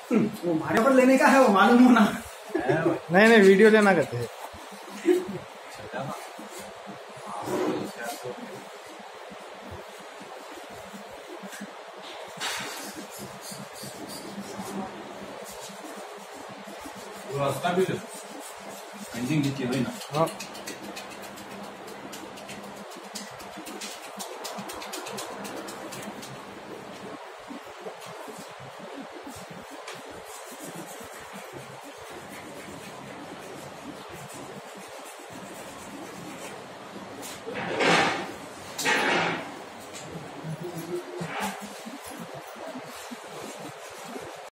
वो हमारे पर लेने का है, वो मालूम होना। नहीं नहीं, वीडियो लेना कहते हैं। रास्ता भी ले, इंजिन की चीज़ है ना। हाँ।